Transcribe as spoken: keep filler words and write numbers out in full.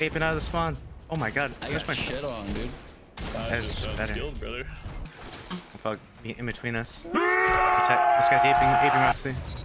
aping out of the spawn. Oh my god. I got my shit on, dude. That is Sounds better. skilled, brother. Fuck, be in between us. Protect- This guy's aping, aping Roxy.